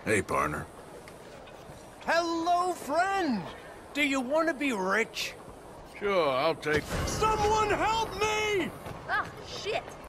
Hey, partner. Hello, friend! Do you want to be rich? Sure, I'll take... Someone help me! Ah, shit!